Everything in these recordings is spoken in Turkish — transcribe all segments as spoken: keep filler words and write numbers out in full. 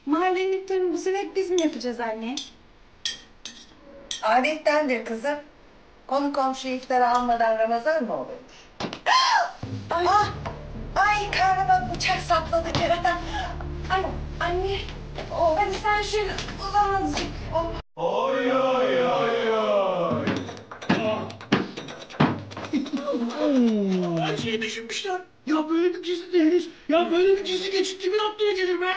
Mahallenin iftarını hep biz mi yapacağız anne? Adettendir kızım. Konu komşu iftara almadan Ramazan mı olurmuş? Ay. Ah! Ay karnıma bıçak sapladı keratan. Ay anne. Oh. Hadi sen şöyle uzan azıcık. Oh. Oy oy oy oy. Her şeyi düşünmüşler. Ya böyle bir dizi değiliz. Ya böyle bir dizi geçit kimin aklına gelir be?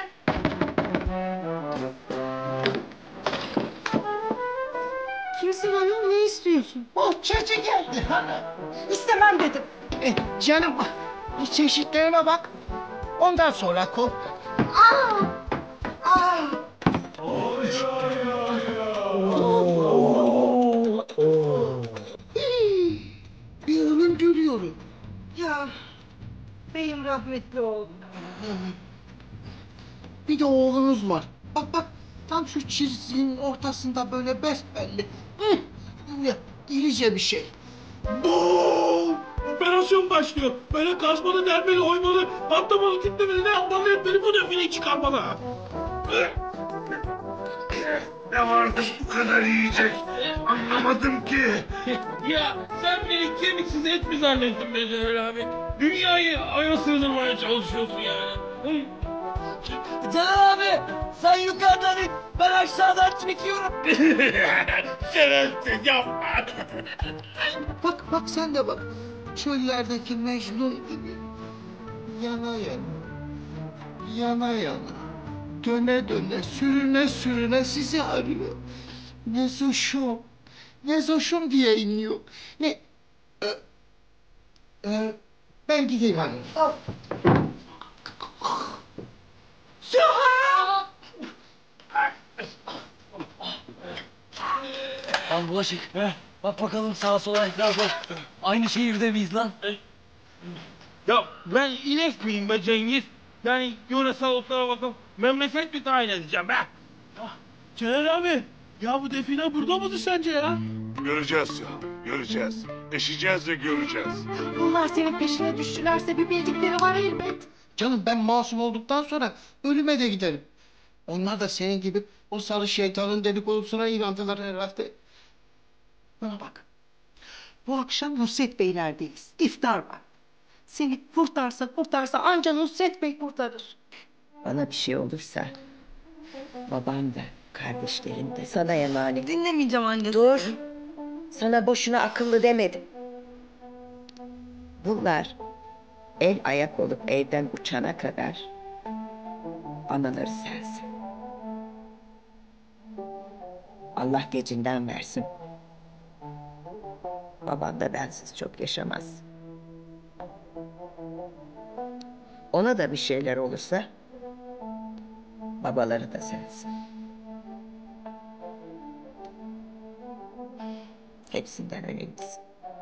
Kimsin hanım? Ne istiyorsun? Bohçacı geldi hanım. İstemem dedim. Eh, canım çeşitlerine bak. Ondan sonra kop. Aa! Aa! Oy oy oy oy. Bir ölüm görüyorum. Ya beyim rahmetli oldu. Bir de oğlunuz var. Bak bak tam şu çizginin ortasında böyle besbelli. Hı, ya, İlice bir şey. Boom! Operasyon başlıyor. Böyle kazmalı, delmeli, oymalı, patlamalı, kitlemeli, ne yapmalı, etmeli, bu nefini çıkarmalı. Ne vardı bu kadar yiyecek? Anlamadım ki. Ya sen beni kemiksiz et mi zannettin be Celal abi? Dünyayı aya sığdırmaya çalışıyorsun yani. Hı? Celal abi sen yukarıdan in, ben aşağıdan çekiyorum. Şerefsiz yapma. Bak bak sen de bak. Çöllerdeki Mecnun gibi. Yana yana. Yana yana. Döne döne, sürüne sürüne sizi arıyor. Ne zoşum, ne zoşum diye inliyor. Ne... Ee, e, ben gideyim hanım. Al. Lan Bulaşık, bak bakalım sağa sola etrafa. Aynı şehirde miyiz lan? Ya ben inek miyim be Cengiz? Yani yöresel otlara bakıp memleket mi tayin edeceğim be? Celal abi, ya bu define burada mıdır sence ya? Göreceğiz ya, göreceğiz. Eşeceğiz de göreceğiz. Bunlar senin peşine düştülerse bir bildikleri var elbet. Canım ben masum olduktan sonra ölüme de giderim. Onlar da senin gibi o sarı şeytanın dedikodusuna inandılar herhalde. Bana bak. Bu akşam Nusret Beyler'deyiz. İftar var. Seni kurtarsa kurtarsa anca Nusret Bey kurtarır. Bana bir şey olursa babam da kardeşlerim de sana emanet. Dinlemeyeceğim anne. Dur. Sana boşuna akıllı demedim. Bunlar el ayak olup evden uçana kadar anaları sensin. Allah gecinden versin. Baban da bensiz çok yaşamaz. Ona da bir şeyler olursa babaları da sensin. Hepsinden önemlisin.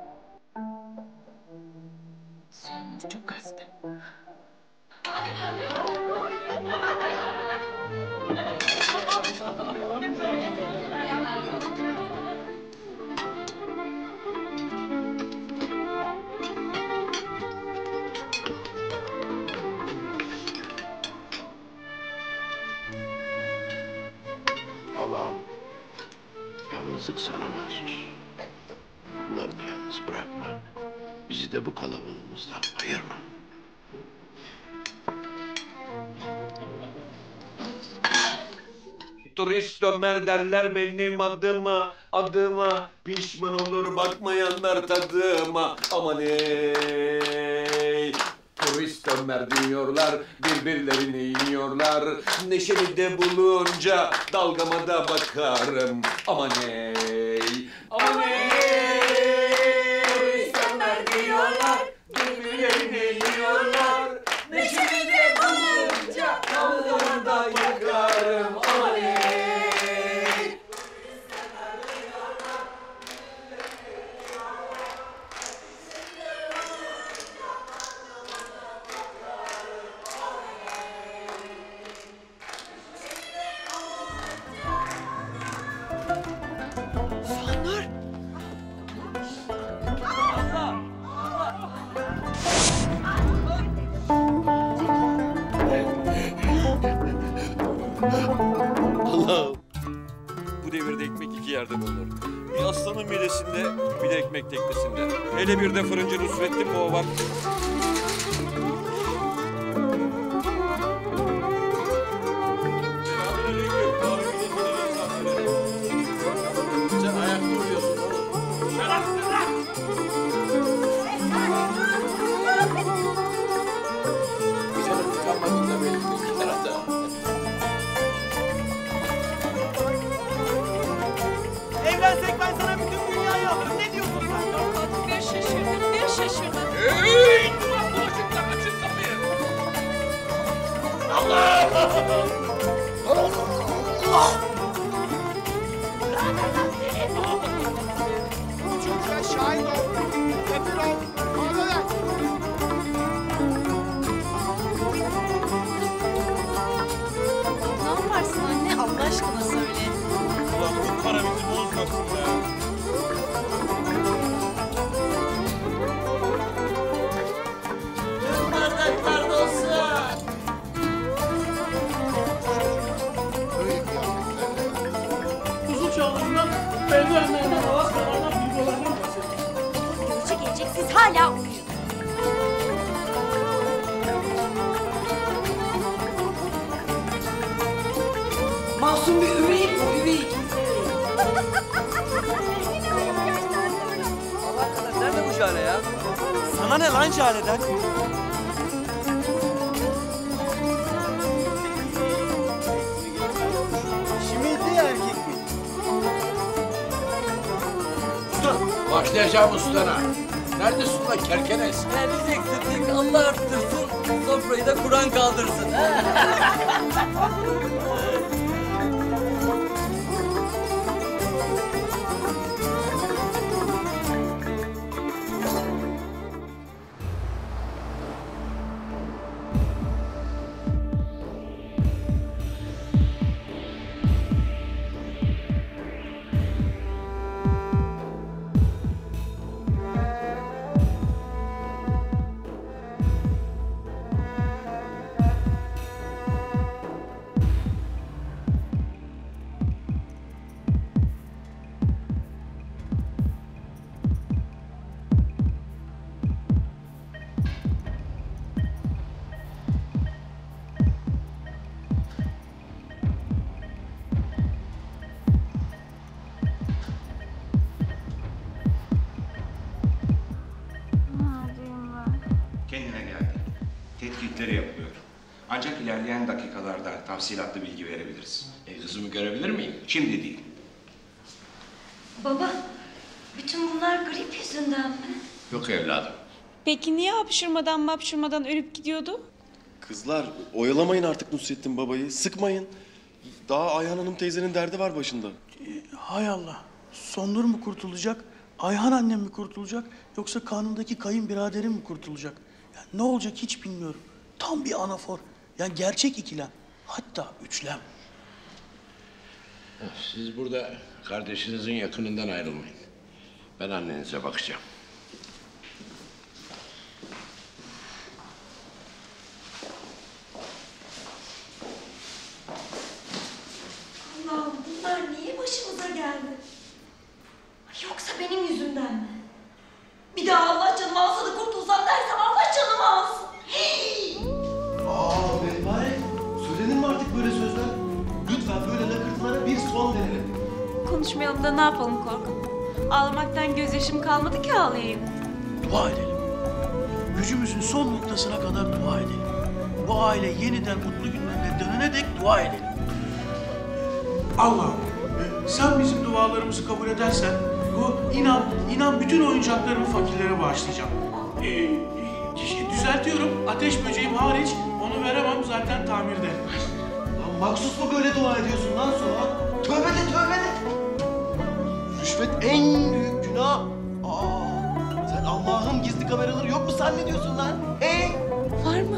Sonumuz çok hasta. Allah'ım, yalnızlık sana mahsus. Bunları da yalnız bırakma. Bizi de bu kalabalığımızdan ayırma. Turist Ömer derler benim adıma, adıma. Pişman olur bakmayanlar tadıma. Aman ey. Turist Ömer diyorlar, birbirlerini yiyorlar. Neşemi de bulunca dalgama da bakarım. Aman ey, aman ey. Turist Ömer diyorlar, birbirlerini yiyorlar. Neşemi de bulunca dalgama da bakarım. Aman ey. teknesinde. Hele bir de fırıncı Nusrettin Baba var. Sen ayakta uyuyorsun oğlum. Şerefsiz lan! Senin tıkanmadın da belli iki tarafta. Evlensek ben sana bütün dünyayı alırım. Ne diyorsun sen? Bir şaşırdım, bir şaşırdım. Hey! Ulan bulaşıklar açın kapıyı! Çocuklar şahit ol. Getir ol. Bana ver. Ne yaparsın anne? Allah aşkına söyle. Ulan bu para bizi bozmasın be. Bardaklar dolsun. Böyle kıyafetlerle. Kuzu çağlarından beldivenlerden ağız karardan videolardan bahsediyor. Gözcü gelecek, siz hala uyuyun. Masum bir üveyik bu üveyik. Allah kadar nerede bu Jale ya? Sana ne lan Jale'den? Şimdi erkek mi? Başlayacağım ustana. Neredesin lan kerkenes? Ya biz eksilttik, Allah arttırsın, sofrayı da Kur'an kaldırsın. Kendine geldi. Tetkikleri yapılıyor. Ancak ilerleyen dakikalarda tafsilatlı bilgi verebiliriz. E, kızımı görebilir miyim? Şimdi değil. Baba, bütün bunlar grip yüzünden mi? Yok evladım. Peki niye hapşırmadan mapşırmadan ölüp gidiyordu? Kızlar oyalamayın artık Nusrettin babayı. Sıkmayın. Daha Ayhan Hanım teyzenin derdi var başında. Hay Allah. Sondur mu kurtulacak? Ayhan annem mi kurtulacak? Yoksa kanındaki kayınbiraderim mi kurtulacak? Yani ne olacak hiç bilmiyorum. Tam bir anafor. Yani gerçek ikilem. Hatta üçlem. Siz burada kardeşinizin yakınından ayrılmayın. Ben annenize bakacağım. Allah'ım bunlar niye başımıza geldi? Yoksa benim yüzümden mi? Bir daha Allah canımı alsa da kurtulsam dersem Allah canımı alsın. Hey! Aa Mehmet, söylenir mi artık böyle sözler? Lütfen böyle lakırtılara bir son verelim. Konuşmayalım da ne yapalım Korkut? Ağlamaktan gözyaşım kalmadı ki ağlayayım. Dua edelim. Gücümüzün son noktasına kadar dua edelim. Bu aile yeniden mutlu günlerine dönene dek dua edelim. Allah'ım e, sen bizim dualarımızı kabul edersen bu inan, inan bütün oyuncaklarımı fakirlere bağışlayacağım. Ee, e, düzeltiyorum, ateş böceğim hariç onu veremem zaten tamirde. Lan maksus mu böyle dua ediyorsun lan sonra? Tövbe de tövbe de. Rüşvet en büyük günah. Aa, sen Allah'ın gizli kameraları yok mu zannediyorsun lan? Hey! Var mı?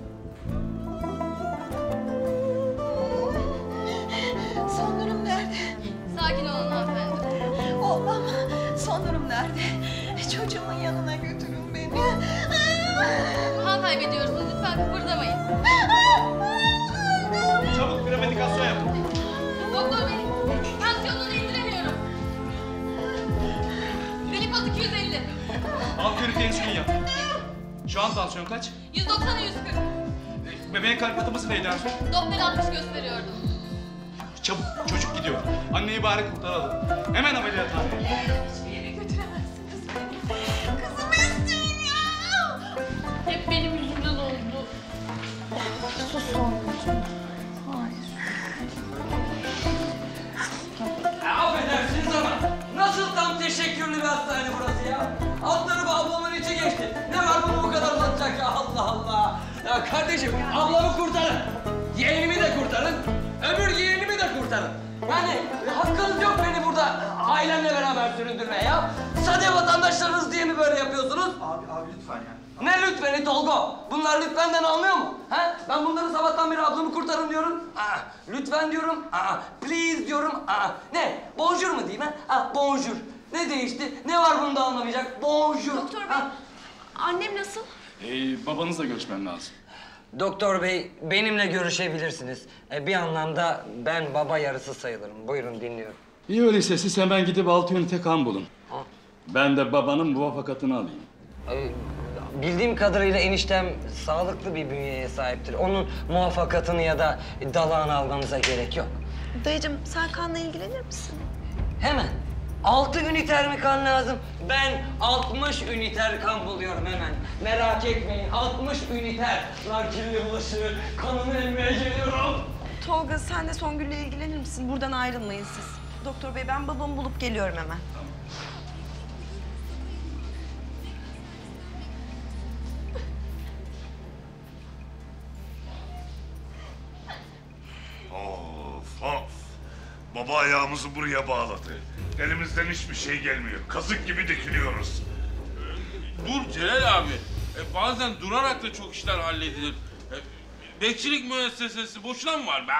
Son durum nerede? Sakin olun hanımefendi. Oğlum, son durum nerede? Çocuğumun yanına götürün beni. Kan kaybediyorsunuz. Lütfen kıpırdamayın. Çabuk premedikasyon yap. Doktor bey, tansiyonunu indiremiyorum. Glikoz iki yüz elli. günlük insülin yap. Şu an tansiyon kaç? yüz doksan yüz kırk. Bebeğin kalp atımı neydi Arzu? Doppler altmış gösteriyordu. Çabuk, çocuk gidiyor. Anneyi bari kurtaralım. Hemen ameliyathaneye. Hiçbir yere götüremezsiniz beni. Kızımı istiyorum. Hep benim yüzümden oldu. Sus oğlum. Hayır. Affedersiniz ama nasıl tam teşekkürlü bir hastane burası ya? Alt tarafı ablamın içi geçti. Ne var bunu bu kadar uzatacak ya? Allah Allah. Ya kardeşim ablamı kurtarın. Yeğenimi de kurtarın. Öbür yeğenimi de kurtarın. Yani hakkınız yok beni burada ailemle beraber süründürmeye ya. Sade vatandaşlarınız diye mi böyle yapıyorsunuz? Abi, abi lütfen ya. Ne lütfeni Tolgo? Bunlar lütfenden anlıyor mu? Ha? Ben bunları sabahtan beri ablamı kurtarın diyorum. Aa, lütfen diyorum. Aa, please diyorum. Aa, ne? Bonjour mu diyeyim ha? Ha, bonjour. Ne değişti? Ne var bunda anlamayacak? Bonjour. Doktor bey, Ha? annem nasıl? Ee, babanızla görüşmem lazım. Doktor bey, benimle görüşebilirsiniz. E, bir anlamda ben baba yarısı sayılırım. Buyurun dinliyorum. İyi öyleyse siz hemen gidip altı ünite kan bulun. Ha? Ben de babanın muvafakatını alayım. Ee, bildiğim kadarıyla eniştem sağlıklı bir bünyeye sahiptir. Onun muvaffakatını ya da dalağını almanıza gerek yok. Dayıcığım sen kanla ilgilenir misin? Hemen. Altı üniter mi kan lazım? Ben altmış üniter kan buluyorum hemen. Merak etmeyin, altmış üniter. Narkilli bulaşığı, kanını emmeye geliyorum. Tolga sen de Songül'le ilgilenir misin? Buradan ayrılmayın siz. Doktor bey ben babamı bulup geliyorum hemen. Of of. Baba ayağımızı buraya bağladı. Elimizden hiçbir şey gelmiyor. Kazık gibi dikiliyoruz. Dur Celal abi. E, bazen durarak da çok işler halledilir. E, bekçilik müessesesi boşuna mı var be?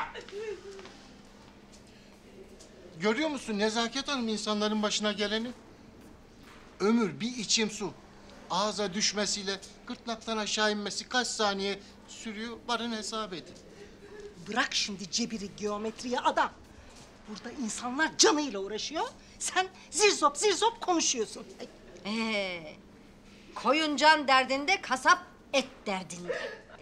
Görüyor musun Nezaket Hanım insanların başına geleni? Ömür bir içim su. Ağza düşmesiyle gırtlaktan aşağı inmesi kaç saniye sürüyor varın hesap edin. Bırak şimdi cebiri geometriye adam. Burada insanlar canıyla uğraşıyor. Sen zirzop zirzop konuşuyorsun. Ee, koyun can derdinde, kasap et derdinde.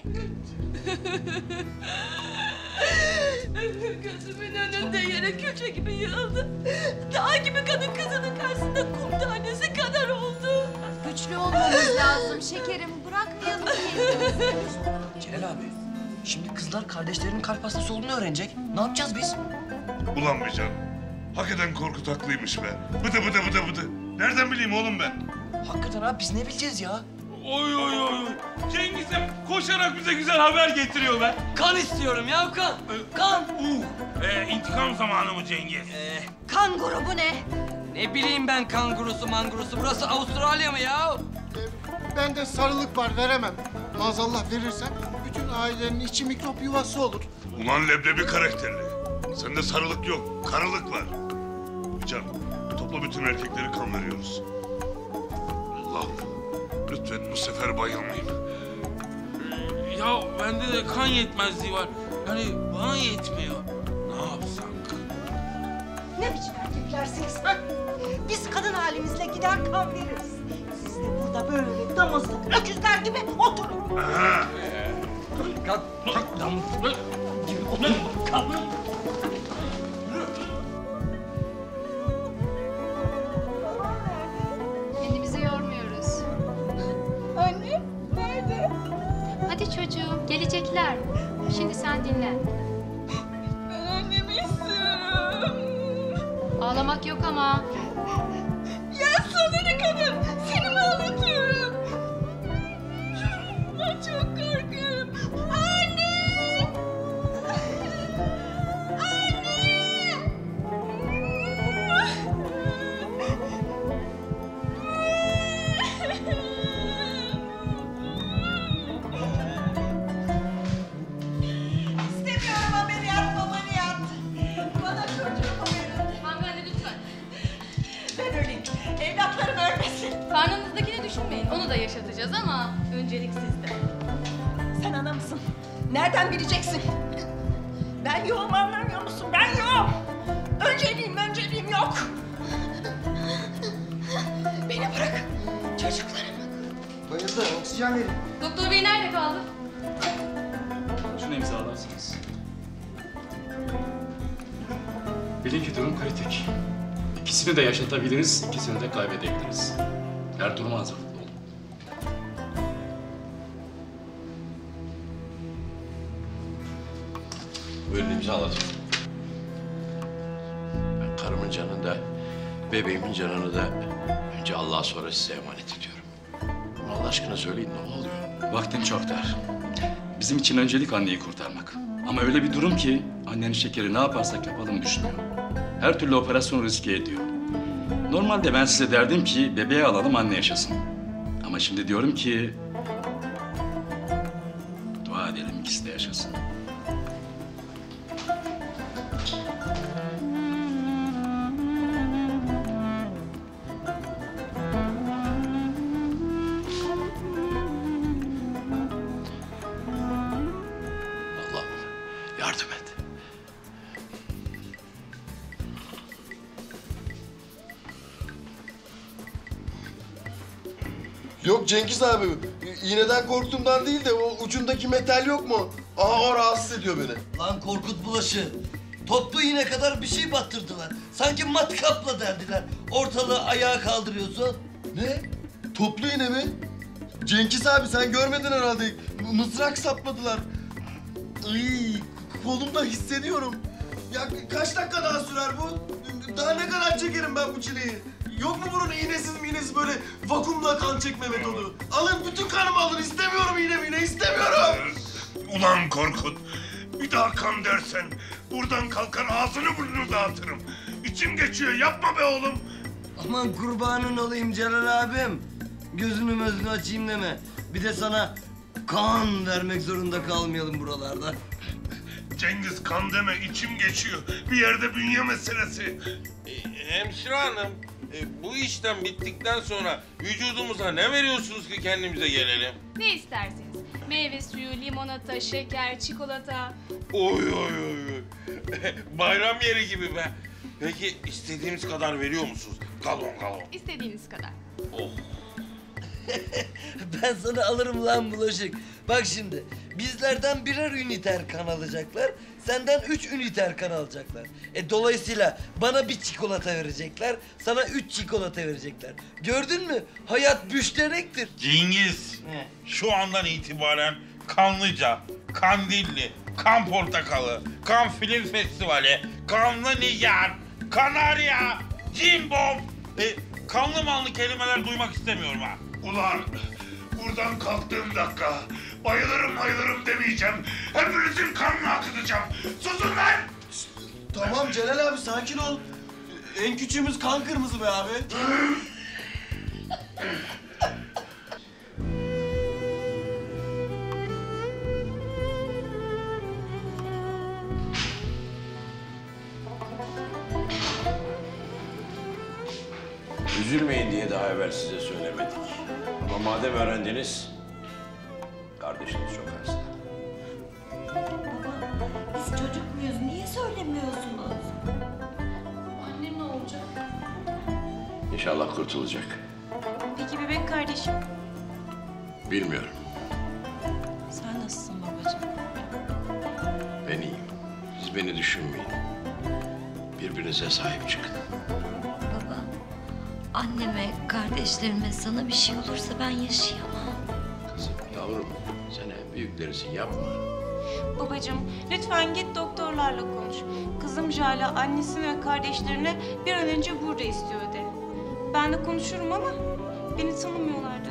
Gözümün önünde yere köşe gibi yığıldı. Dağ gibi kadın kızının karşısında kum tanesi kadar oldu. Güçlü olmamız lazım şekerim. Bırakmayalım kendimizi. Celal abi, şimdi kızlar kardeşlerinin kalp hastası olduğunu öğrenecek. Ne yapacağız biz? Ulan be can. Hak eden Korkut haklıymış be. Bıdı bıdı bıdı bıdı. Nereden bileyim oğlum ben? Hakikaten abi biz ne bileceğiz ya? Oy oy oy oy. Cengiz'im koşarak bize güzel haber getiriyor be. Kan istiyorum ya kan. Kan. Uh, e, intikam zamanı mı Cengiz? Ee, Kan grubu ne? ne bileyim ben kangurusu mangurusu. Burası Avustralya mı ya? Bende sarılık var veremem. Maazallah verirsem bütün ailenin içi mikrop yuvası olur. Ulan leblebi karakterli. Sende sarılık yok, karılık var. Can, topla bütün erkekleri kan veriyoruz. Allah'ım, lütfen bu sefer bayılmayayım. Ee, ya bende de kan yetmezliği var. Yani bana yetmiyor. Ne yapsak? Ne biçim erkeklersiniz ha? Biz kadın halimizle gider kan veririz. Siz de burada böyle damızlık öküzler gibi oturun. Aha. Kalk, kalk. Damızlık gibi oturma. Kalk. Kendimizi yormuyoruz. Anne nerede? Hadi çocuğum, gelecekler. Şimdi sen dinlen. Ben annemi istiyorum. Ağlamak yok ama. Ya sana ne kadar? Seni mi ağlatıyorum? Ben çok korkuyorum. Anne! İstemiyorum ameliyat, ameliyat. Bana çocuğumu verin. Hanımefendi lütfen. Ben öleyim. Evlatlarım ölmesin. Karnınızdakini düşünmeyin, onu da yaşatacağız ama öncelik sizde. Sen ana mısın? Nereden bileceksin? Ben yoğum anlamıyor musun? Ben yoğum. Önceliğim, önceliğim yok. Beni bırak. Çocuklarım. Bayıldı. Oksijen verin. Doktor bey nerede kaldı? Şunu imzalarsınız. Bilin ki durum kritik. İkisini de yaşatabiliriz, ikisini de kaybedebiliriz. Her duruma hazırlıklı olun. Buyurun imzalatın. Ben karımın canını da, bebeğimin canını da önce Allah'a sonra size emanet ediyorum. Allah aşkına söyleyin ne oluyor? Vaktim çok dar. Bizim için öncelik anneyi kurtarmak. Ama öyle bir durum ki annenin şekeri ne yaparsak yapalım düşmüyor. Her türlü operasyon riske ediyor. Normalde ben size derdim ki bebeği alalım anne yaşasın. Ama şimdi diyorum ki dua edelim ikisi de yaşasın. Allah'ım yardım et. Yok Cengiz abi, iğneden korktuğumdan değil de o ucundaki metal yok mu? Aha o rahatsız ediyor beni. Lan Korkut bulaşı. Toplu iğne kadar bir şey battırdılar. Sanki matkapla derdiler. Ortalığı ayağa kaldırıyorsun. Ne? Toplu iğne mi? Cengiz abi sen görmedin herhalde. Mızrak sapladılar. Iy, kolumda hissediyorum. Ya kaç dakika daha sürer bu? Daha ne kadar çekerim ben bu çileyi? Yok mu bunun iğnesiz iğnesiz böyle vakumla kan çekme metodu? Alın bütün kanımı alın. İstemiyorum iğne iğne istemiyorum. Ulan Korkut, bir daha kan dersen buradan kalkar ağzını burnunu dağıtırım. İçim geçiyor, yapma be oğlum. Aman kurbanın olayım Celal abim. Gözünü gözünü açayım deme. Bir de sana kan vermek zorunda kalmayalım buralarda. Cengiz kan deme, içim geçiyor. Bir yerde bünye meselesi. Hemşire hanım, e, bu işlem bittikten sonra vücudumuza ne veriyorsunuz ki kendimize gelelim? Ne isterseniz. Meyve suyu, limonata, şeker, çikolata. Oy oy oy. Bayram yeri gibi be. Peki istediğimiz kadar veriyor musunuz? Galon galon. İstediğiniz kadar. Oh. Ben sana alırım lan bulaşık. Bak şimdi, bizlerden birer üniter kan alacaklar, senden üç üniter kan alacaklar. E dolayısıyla bana bir çikolata verecekler, sana üç çikolata verecekler. Gördün mü? Hayat müşterektir. Cengiz, şu andan itibaren Kanlıca, Kandilli, Kan Portakalı, Kan Film Festivali, Kanlı Nigar, Kanarya, Cimbom, e, kanlı manlı kelimeler duymak istemiyorum ha. Ulan buradan kalktığım dakika bayılırım bayılırım demeyeceğim. Hepinizin kanını akıtacağım. Susun lan! Tamam Celal abi sakin ol. En küçüğümüz kan kırmızı be abi. Üzülmeyin diye daha evvel size söylemedik. Ama madem öğrendiniz, kardeşiniz çok hasta. Baba, biz çocuk muyuz? Niye söylemiyorsunuz? Annem ne olacak? İnşallah kurtulacak. Peki bebek kardeşim? Bilmiyorum. Sen nasılsın babacığım? Ben iyiyim. Siz beni düşünmeyin. Birbirinize sahip çıkın. Baba, anneme, kardeşlerime sana bir şey olursa ben yaşayamam. Kızım, yavrum, sen en büyüklerisin, yapma. Babacığım, lütfen git doktorlarla konuş. Kızım Jale annesini ve kardeşlerini bir an önce burada istiyor de. Ben de konuşurum ama beni tanımıyorlar da.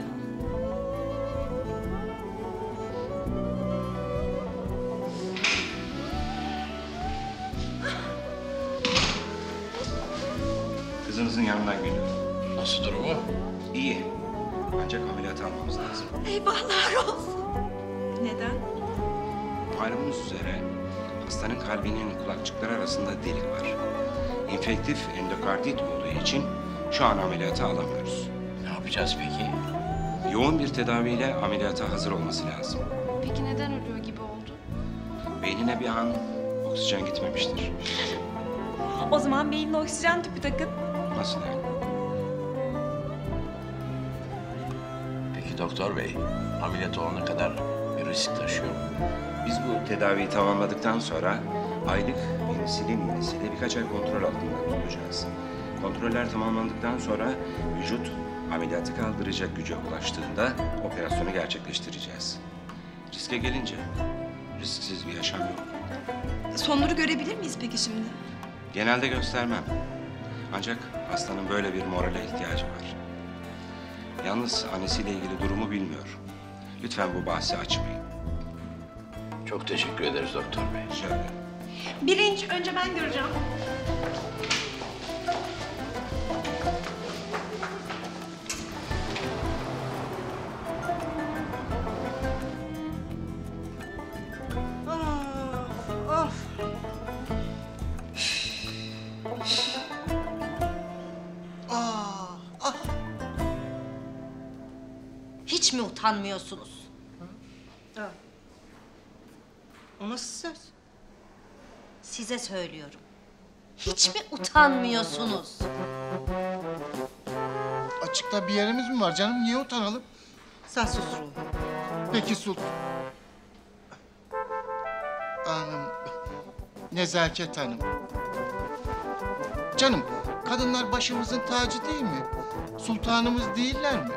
Kızınızın yanından geliyorum. Nasıl durumu? İyi. Ancak ameliyat almamız lazım. Eyvahlar olsun. Neden? Malumunuz üzere hastanın kalbinin kulakçıkları arasında delik var. İnfektif endokardit olduğu için şu an ameliyata alamıyoruz. Ne yapacağız peki? Yoğun bir tedaviyle ameliyata hazır olması lazım. Peki neden ölüyor gibi oldu? Beynine bir an oksijen gitmemiştir. O zaman beynine oksijen tüpü takın. Nasıl yani? Peki doktor bey, ameliyat olana kadar bir risk taşıyor mu? Biz bu tedaviyi tamamladıktan sonra aylık insulin iğnesiyle birkaç ay kontrol altında tutacağız. Kontroller tamamlandıktan sonra vücut ameliyatı kaldıracak güce ulaştığında operasyonu gerçekleştireceğiz. Riske gelince risksiz bir yaşam yok. Sonları görebilir miyiz peki şimdi? Genelde göstermem. Ancak hastanın böyle bir morale ihtiyacı var. Yalnız annesiyle ilgili durumu bilmiyor. Lütfen bu bahsi açmayın. Çok teşekkür ederiz doktor bey. Şöyle. Birinci önce ben göreceğim. Of. Ah, ah. Hiç mi utanmıyorsunuz? O nasıl söz? Size söylüyorum. Hiç mi utanmıyorsunuz? Açıkta bir yerimiz mi var canım? Niye utanalım? Sen sus Ruhi. Peki Sultan. Hanım, Nezaket Hanım. Canım, kadınlar başımızın tacı değil mi? Sultanımız değiller mi?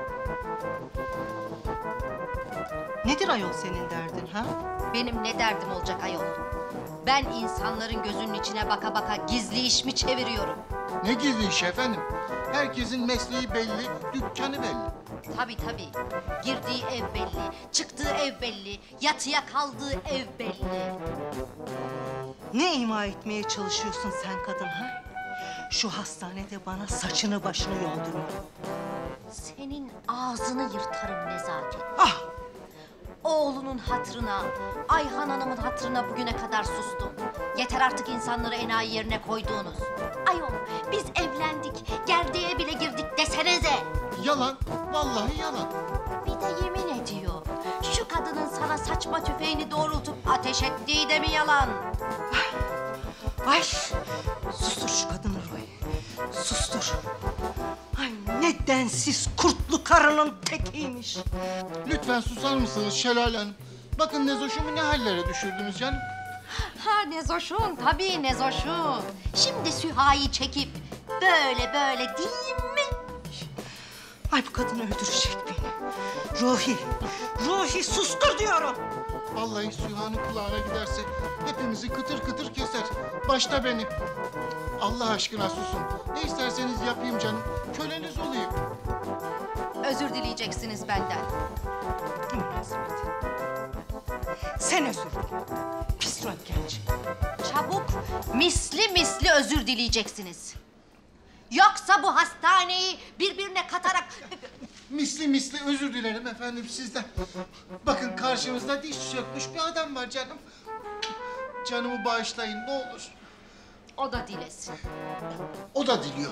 Nedir ayol senin derdin ha? Benim ne derdim olacak ayol? Ben insanların gözünün içine baka baka gizli iş mi çeviriyorum? Ne gizli iş efendim? Herkesin mesleği belli, dükkanı belli. Tabii tabii. Girdiği ev belli, çıktığı ev belli, yatıya kaldığı ev belli. Ne ima etmeye çalışıyorsun sen kadın ha? Şu hastanede bana saçını başını yoldurma. Senin ağzını yırtarım Nezaket. Ah! Oğlunun hatırına, Ayhan Hanım'ın hatırına bugüne kadar sustum. Yeter artık insanları enayi yerine koyduğunuz. Ayol, biz evlendik, gerdeğe bile girdik desenize. Yalan, vallahi yalan. Bir de yemin ediyor. Şu kadının sana saçma tüfeğini doğrultup ateş ettiği de mi yalan? Ay! Sustur şu kadını Ruhi. Sustur. Ay ne densiz kurtlu karının tekiymiş. Lütfen susar mısınız Şelale Hanım? Bakın Nezoş'umu ne hallere düşürdünüz canım. Ha Nezoş'un, tabii Nezoş'un. Şimdi Süha'yı çekip böyle böyle değil mi? Ay bu kadın öldürecek beni. Ruhi, Ruhi sustur diyorum. Vallahi Süha'nın kulağına giderse hepimizi kıtır kıtır keser. Başta beni. Allah aşkına susun. Ne isterseniz yapayım canım. Köleniz olayım. Özür dileyeceksiniz benden. Münasebet. Sen özür dile. Pis röntgenci. Çabuk misli misli özür dileyeceksiniz. Yoksa bu hastaneyi birbirine katarak... Misli misli özür dilerim efendim sizden. Bakın karşınızda diş sökmüş bir adam var canım. Canımı bağışlayın ne olur. O da dilesin. O da diliyor.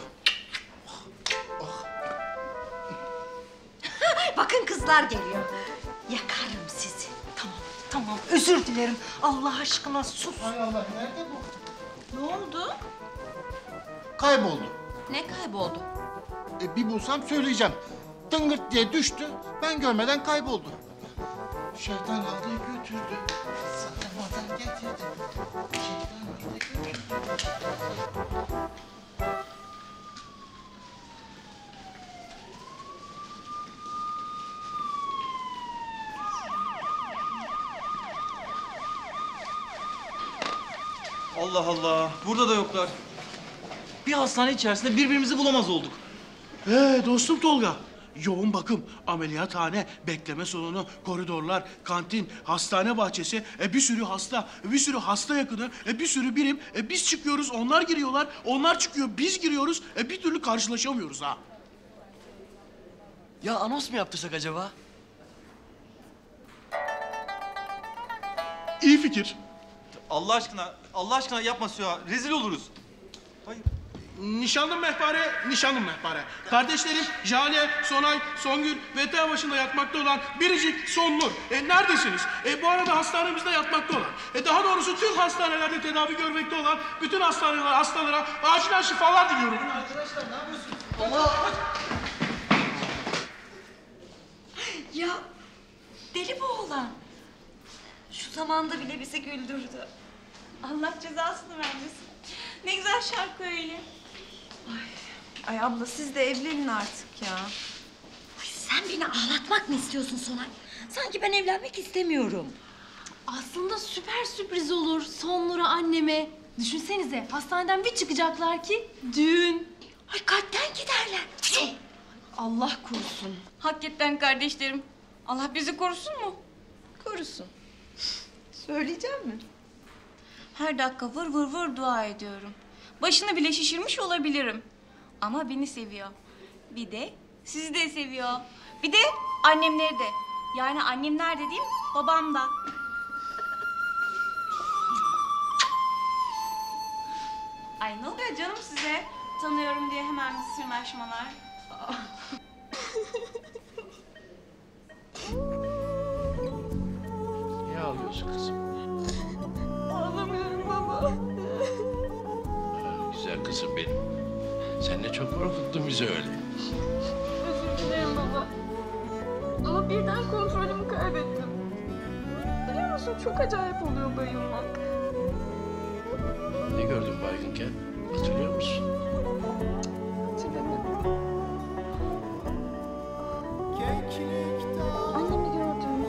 Bakın kızlar geliyor. Yakarım sizi. Tamam, tamam. Özür dilerim. Allah aşkına sus. Hay Allah, nerede bu? Ne oldu? Kayboldu. Ne kayboldu? E, bir bulsam söyleyeceğim. Tıngırt diye düştü, ben görmeden kayboldu. Şeytan aldı götürdü, satamadan getirdi. Şeytan aldı götürdü. Allah Allah, burada da yoklar. Bir hastane içerisinde birbirimizi bulamaz olduk. Ee dostum Tolga. Yoğun bakım, ameliyathane, bekleme salonu, koridorlar, kantin, hastane bahçesi, e, bir sürü hasta, e, bir sürü hasta yakını, e, bir sürü birim. E, biz çıkıyoruz, onlar giriyorlar, onlar çıkıyor, biz giriyoruz. E, bir türlü karşılaşamıyoruz ha. Ya anons mu yaptırsak acaba? İyi fikir. Allah aşkına, Allah aşkına yapma Süha. Rezil oluruz. Hayır. Nişanlım mehpare, nişanlım mehpare. Kardeşlerim Jale, Sonay, Songül ve T başında yatmakta olan Biricik, Sonnur. E, neredesiniz? E, bu arada hastanemizde yatmakta olan, e, daha doğrusu tüm hastanelerde tedavi görmekte olan bütün hastaneler, hastalara acilen şifalar diliyorum. Arkadaşlar ne yapıyorsunuz? Allah! Ya deli bu oğlan. Şu zamanda bile bizi güldürdü. Allah cezasını vermesin. Ne güzel şarkı öyle. Ay abla siz de evlenin artık ya. Ay, sen beni ağlatmak mı istiyorsun Sonay? Sanki ben evlenmek istemiyorum. Aslında süper sürpriz olur Sonnur'a anneme. Düşünsenize hastaneden bir çıkacaklar ki düğün. Ay kalpten giderler. Allah korusun. Hakikaten kardeşlerim. Allah bizi korusun mu? Korusun. Söyleyeceğim mi? Her dakika vır vır vır dua ediyorum. Başını bile şişirmiş olabilirim. Ama beni seviyor. Bir de sizi de seviyor. Bir de annemleri de. Yani annemler dediğim babam da. Ay ne oluyor canım size? Tanıyorum diye hemen bir sırnaşmalar. Niye ağlıyorsun kızım? Ağlamıyorum baba. Güzel kızım benim. Sen de çok korkuttun bizi öyle. Özür dilerim baba. Ama birden kontrolümü kaybettim. Biliyor musun çok acayip oluyor bayılmak. Ne gördün baygınken? Hatırlıyor musun? Hatırlamıyorum. Annemi gördüm.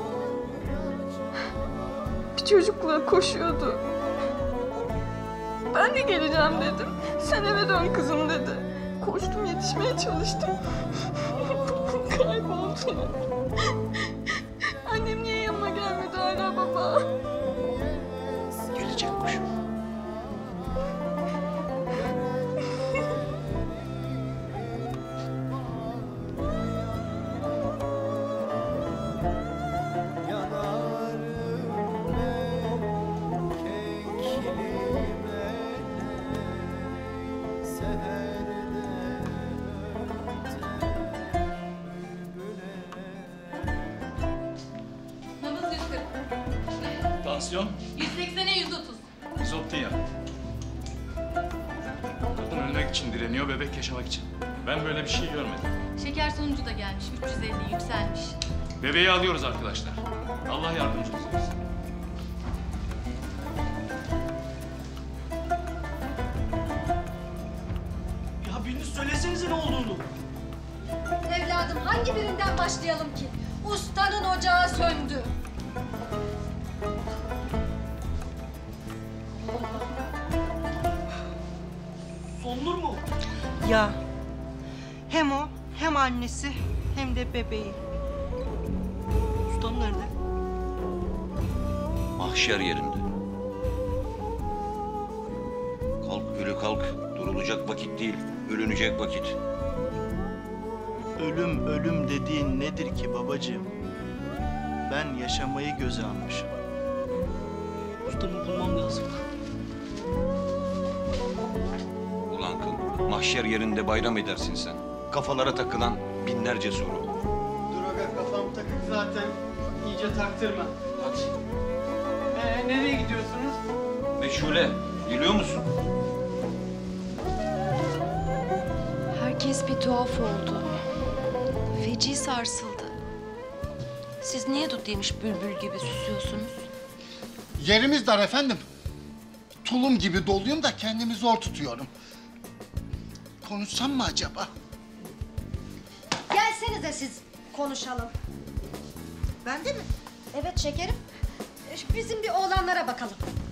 Bir çocukla koşuyordu. Ben de geleceğim dedim. Sen eve dön kızım dedi. Koştum yetişmeye çalıştım. Kayboldu. Annem niye yanıma gelmedi hala baba? Gelecekmiş. Nabız yüz kırk. Tansiyon yüz seksene yüz otuz. izoptiya. Kadın ölmek için direniyor, bebek yaşamak için. Ben böyle bir şey görmedim. Şeker sonucu da gelmiş. üç yüz elli yükselmiş. Bebeği alıyoruz arkadaşlar. Allah yardımcınız olsun. Ya biriniz söylesenize ne olduğunu. Evladım hangi birinden başlayalım ki? Ustanın ocağı söndü. Sondur mu? Ya hem o hem annesi hem de bebeği. Ustam nerede? Mahşer yerinde. Kalk ölü kalk. Durulacak vakit değil. Ölünecek vakit. Ölüm ölüm dediğin nedir ki babacığım? Ben yaşamayı göze almışım. Ustamı bulmam lazım. Ulan kıl. Mahşer yerinde bayram edersin sen. Kafalara takılan binlerce soru. Dur aga kafam takık zaten. İyice taktırma. Hadi. Ee, nereye gidiyorsunuz? Meşhule. Biliyor musun? Herkes bir tuhaf oldu. Feci sarsıldı. Siz niye dut yemiş bülbül gibi susuyorsunuz? Yerimiz dar efendim. Tulum gibi doluyum da kendimi zor tutuyorum. Konuşsam mı acaba? Gelsenize siz konuşalım. Ben de mi? Evet şekerim. Bizim bir oğlanlara bakalım.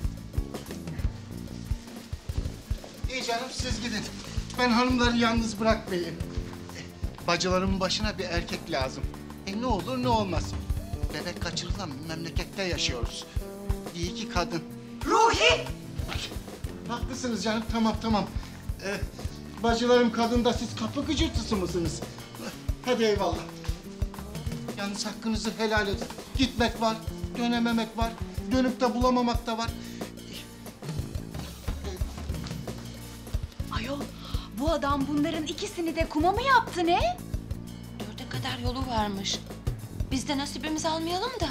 İyi canım siz gidin. Ben hanımları yalnız bırakmayayım. Bacılarımın başına bir erkek lazım. E ne olur ne olmaz. Bebek kaçırılan bir memlekette yaşıyoruz. İyi ki kadın. Ruhi! Haklısınız canım tamam tamam. Ee, bacılarım kadın da siz kapı gıcırtısı mısınız? Hadi eyvallah. Yalnız hakkınızı helal edin. Gitmek var, dönememek var, dönüp de bulamamak da var. Ayol bu adam bunların ikisini de kuma mı yaptı ne? Dörde kadar yolu varmış. Biz de nasibimizi almayalım da.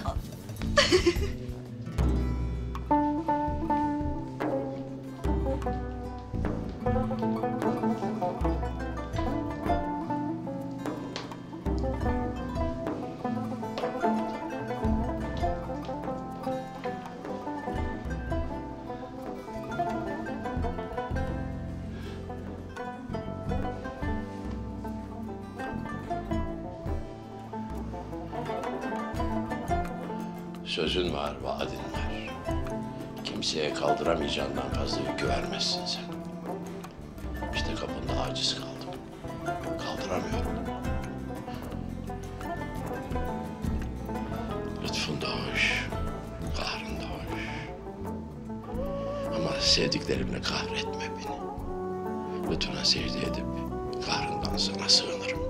Sözün var, vaadin var. Kimseye kaldıramayacağından fazla yükü vermezsin sen. İşte kapında aciz kaldım. Kaldıramıyorum. Lütfun da hoş, kahrın da hoş. Ama sevdiklerimle kahretme beni. Lütfuna secde edip kahrından sana sığınırım.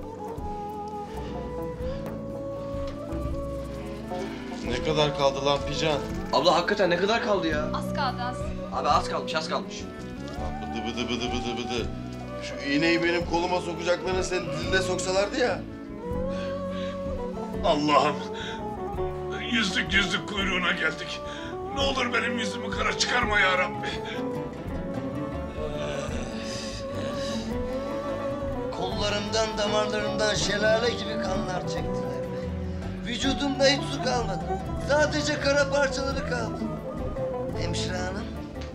Ne kadar kaldı lan Pican? Abla hakikaten ne kadar kaldı ya? Az kaldı az. Abi az kalmış, az kalmış. Bıdı bıdı bıdı bıdı bıdı. Şu iğneyi benim koluma sokacaklarını senin diline soksalardı ya. Allah'ım. Yüzlük yüzlük kuyruğuna geldik. Ne olur benim yüzümü kara çıkarma ya Rabbi. Kollarımdan, damarlarımdan şelale gibi kanlar çektiler. Vücudumda hiç su kalmadı. Sadece kara parçaları kaldı. Hemşire hanım.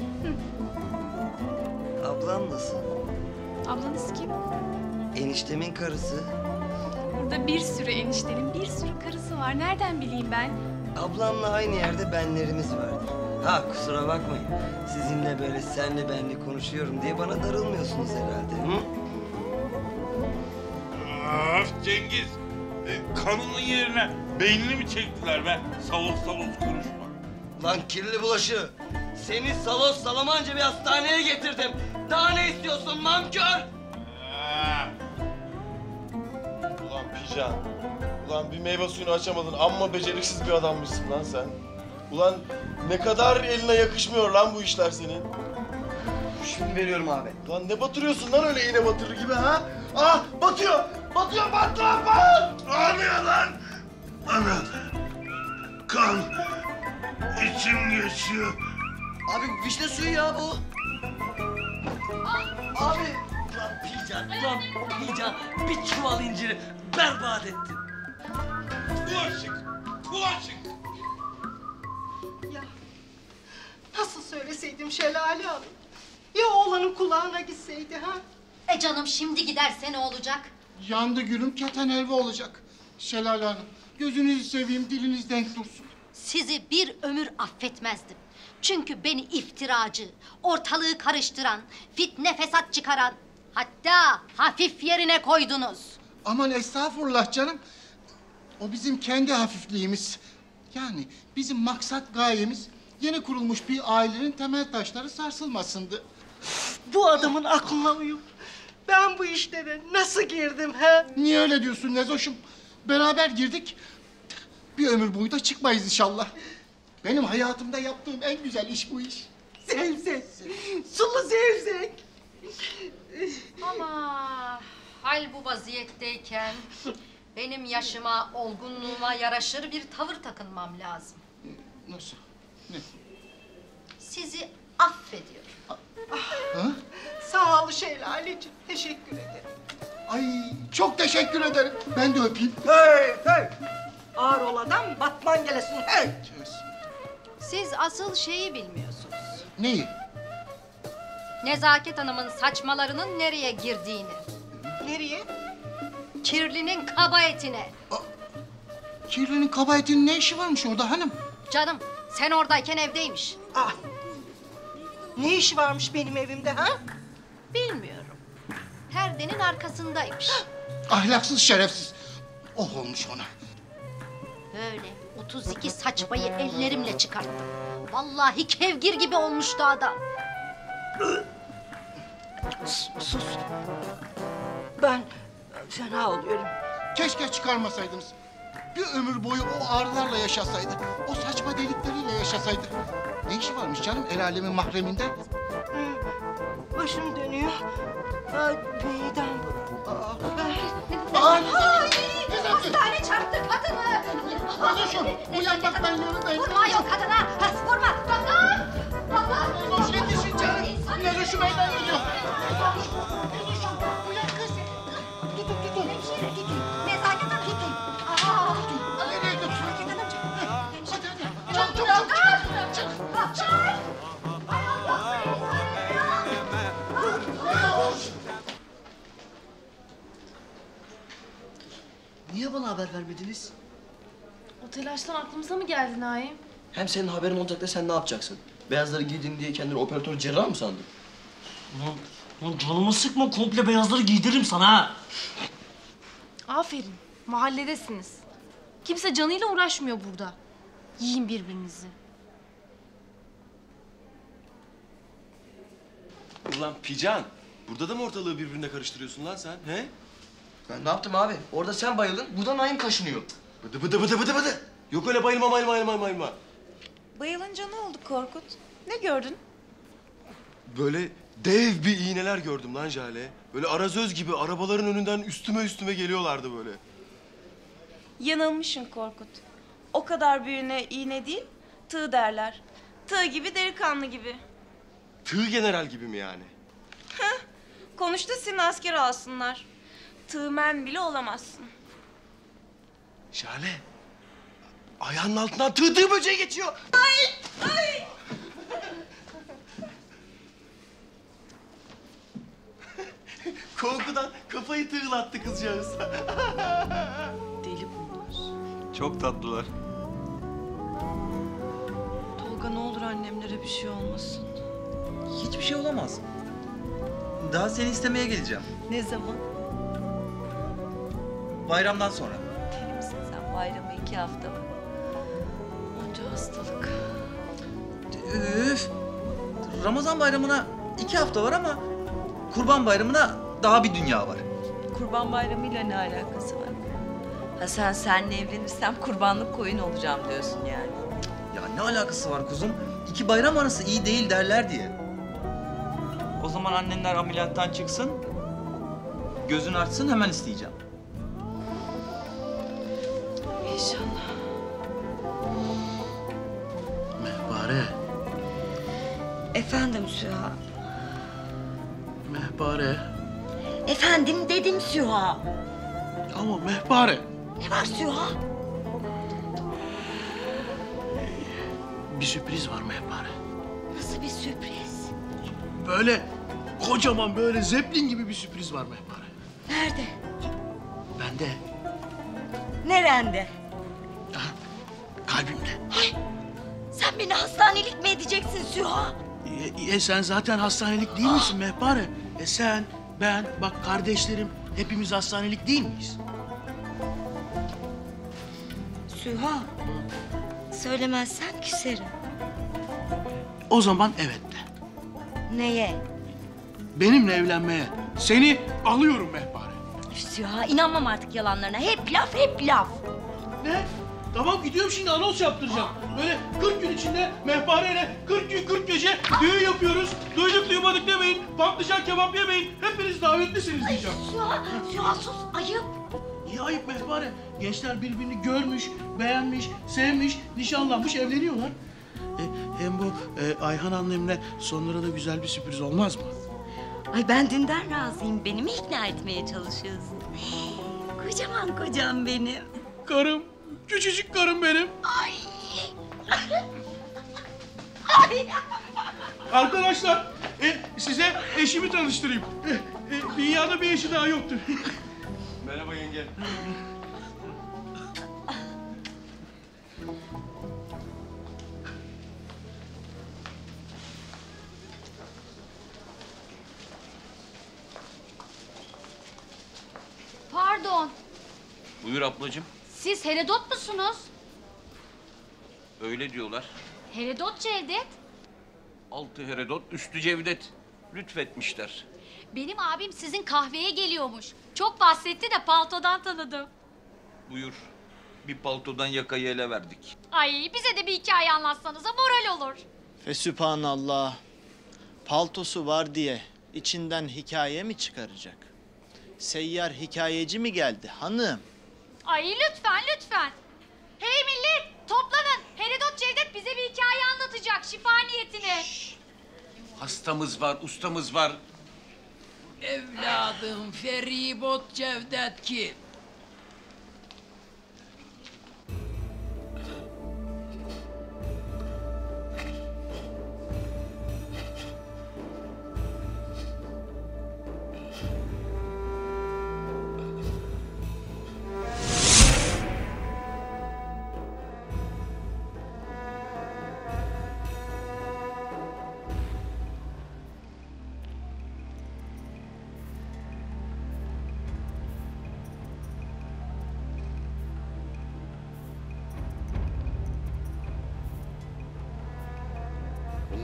Ablam nasıl? Ablanız kim? Eniştemin karısı. Burada bir sürü eniştenin bir sürü karısı var. Nereden bileyim ben? Ablamla aynı yerde benlerimiz vardır. Ha kusura bakmayın. Sizinle böyle senli benli konuşuyorum diye bana darılmıyorsunuz herhalde. Hı? Of Cengiz. E, kanının yerine beynini mi çektiler be? Savuz savuz konuşma. Lan kirli bulaşı. Seni salos salamanca bir hastaneye getirdim. Daha ne istiyorsun mankör? Ulan Pican. Ulan bir meyve suyunu açamadın. Amma beceriksiz bir adammışsın lan sen. Ulan ne kadar eline yakışmıyor lan bu işler senin. Şimdi veriyorum abi. Lan ne batırıyorsun lan öyle iğne batırır gibi ha? Ah batıyor! Batıyor bat lan bat! Ağlıyor lan. Ana. Kan. İçim geçiyor. Abi vişne suyu ya bu. Abi. Lan Pican, lan Pican. Bir çuval inciri berbat ettin. Bulaşık, bulaşık. Ya nasıl söyleseydim Şelale Hanım? Ya oğlanın kulağına gitseydi ha? E canım şimdi giderse ne olacak? Yandı gülüm keten helva olacak. Şelale Hanım, gözünüzü seveyim diliniz denk dursun. Sizi bir ömür affetmezdim. Çünkü beni iftiracı, ortalığı karıştıran, fitne fesat çıkaran, hatta hafif yerine koydunuz. Aman estağfurullah canım. O bizim kendi hafifliğimiz. Yani bizim maksat gayemiz yeni kurulmuş bir ailenin temel taşları sarsılmasındı. Bu adamın aklına uyup ben bu işlere nasıl girdim ha? Niye öyle diyorsun Nezoş'um? Beraber girdik. Bir ömür boyu da çıkmayız inşallah. Benim hayatımda yaptığım en güzel iş bu iş. Zevzek, sulu zevzek. Ama hal bu vaziyetteyken benim yaşıma, olgunluğuma yaraşır bir tavır takınmam lazım. Nasıl? Ne? Sizi affediyorum. Ha? Sağ ol Şelaleciğim, teşekkür ederim. Ay çok teşekkür ederim. Ben de öpeyim. Hey hey! Ağır ol adam, batman gelesin hey! Siz asıl şeyi bilmiyorsunuz. Neyi? Nezaket Hanım'ın saçmalarının nereye girdiğini. Nereye? Kirlinin kaba etine. Kirli'nin kaba etinin ne işi varmış orada hanım? Canım sen oradayken evdeymiş. Ah! Ne işi varmış benim evimde ha? Bilmiyorum. Perdenin arkasındaymış. Ahlaksız şerefsiz. Oh olmuş ona. Böyle otuz iki saçmayı ellerimle çıkarttım. Vallahi kevgir gibi olmuştu adam. Sus. Ben fena oluyorum. Keşke çıkarmasaydınız. Bir ömür boyu o ağrılarla yaşasaydı. O saçma delikleriyle yaşasaydı. Ne işi varmış canım el alemin mahreminde? Başım dönüyor. Ay, midem bu. Ay, hastane çarptı kadını. Nezoş'um uyan bak ben yanındayım. Vurma yok kadına. Ha, vurma. Doktor. Doktor. Nezoş yetişin canım. Nezoş'um elden gidiyor. Tutun tutun. Tutun. Nezaket Hanım. Tutun. Aa. Nereye götürüyorsun? Nezaket Hanımcığım. Hadi hadi. Çabuk Çabuk çabuk. çabuk. Çık. Doktor. Ay Allah. Niye bana haber vermediniz? O telaştan aklımıza mı geldi Naim? Hem senin haberin olacak da sen ne yapacaksın? Beyazları giydin diye kendini operatör cerrah mı sandın? Lan, lan canımı sıkma, komple beyazları giydiririm sana ha. Aferin. Mahalledesiniz. Kimse canıyla uğraşmıyor burada. Yiyin birbirinizi. Ulan Pican, burada da mı ortalığı birbirine karıştırıyorsun lan sen? He? Ben ne yaptım abi? Orada sen bayıldın, burada Naim kaşınıyor. Bıdı bıdı bıdı bıdı bıdı. Yok öyle bayılma bayılma bayılma bayılma. Bayılınca ne oldu Korkut? Ne gördün? Böyle dev bir iğneler gördüm lan Jale. Böyle arazöz gibi arabaların önünden üstüme üstüme geliyorlardı böyle. Yanılmışsın Korkut. O kadar büyüğüne iğne değil, tığ derler. Tığ gibi, delikanlı gibi. Tığ general gibi mi yani? Heh, konuş da seni asker alsınlar. Tığmen bile olamazsın. Jale, ayağının altından tığ tığ böceği geçiyor. Ay, ay. Korkudan kafayı tığlattı kızcağız. Deli bunlar. Çok tatlılar. Tolga ne olur annemlere bir şey olmasın. Hiçbir şey olamaz. Daha seni istemeye geleceğim. Ne zaman? Bayramdan sonra. Deli misin sen? Bayramı iki hafta mı? Onca hastalık. Üf! Ramazan bayramına iki hafta var ama Kurban bayramına daha bir dünya var. Kurban bayramıyla ne alakası var? Ha sen seninle evlenirsem kurbanlık koyun olacağım diyorsun yani. Ya ne alakası var kuzum? İki bayram arası iyi değil derler diye. O zaman annenler ameliyattan çıksın, gözün açsın hemen isteyeceğim. İnşallah. Mehpare, Efendim Süha. Mehpare. Efendim dedim Süha. Ama Mehpare. Ne var Süha? Bir sürpriz var Mehpare. Nasıl bir sürpriz? Böyle kocaman böyle zeplin gibi bir sürpriz var Mehpare. Nerede? Bende, Nerende? kalbimde. Ay, sen beni hastanelik mi edeceksin Süha? E, e, sen zaten hastanelik değil misin Mehpare? E sen, ben, bak kardeşlerim hepimiz hastanelik değil miyiz? Süha, söylemezsen küserim. O zaman evet de. Neye? Benimle evlenmeye. Seni alıyorum Mehpare. Süha, inanmam artık yalanlarına. Hep laf, hep laf. Ne? Tamam gidiyorum şimdi anons yaptıracağım. Böyle kırk gün içinde Mehpare'yle kırk gün kırk gece düğün yapıyoruz. Duyduk duymadık demeyin. Patlıcan kebap yemeyin. Hepiniz davetlisiniz diyeceğim. Süha, Süha sus, ayıp. Niye ayıp Mehpare? Gençler birbirini görmüş, beğenmiş, sevmiş, nişanlanmış, evleniyorlar. E, hem bu e, Ayhan annemle sonlara da güzel bir sürpriz olmaz mı? Ay ben dünden razıyım. Beni mi ikna etmeye çalışıyorsun? Kocaman kocam benim. Karım, küçücük karım benim. Ay. Ay. Arkadaşlar, e, size eşimi tanıştırayım. E, e, dünyada bir eşi daha yoktur. Merhaba yenge. Pardon, Buyur ablacığım. siz Herodot musunuz? Öyle diyorlar. Herodot Cevdet. Altı Herodot, üstü Cevdet. Lütfetmişler. Benim abim sizin kahveye geliyormuş. Çok bahsetti de paltodan tanıdım. Buyur. Bir paltodan yakayı ele verdik. Ay bize de bir hikaye anlatsanıza moral olur. Fesübhanallah. Paltosu var diye içinden hikaye mi çıkaracak? Seyyar hikayeci mi geldi hanım? Ay lütfen lütfen. Hey millet toplanın. Herodot Cevdet bize bir hikaye anlatacak şifa niyetine. Hastamız var, ustamız var. Evladım feribot Cevdet kim?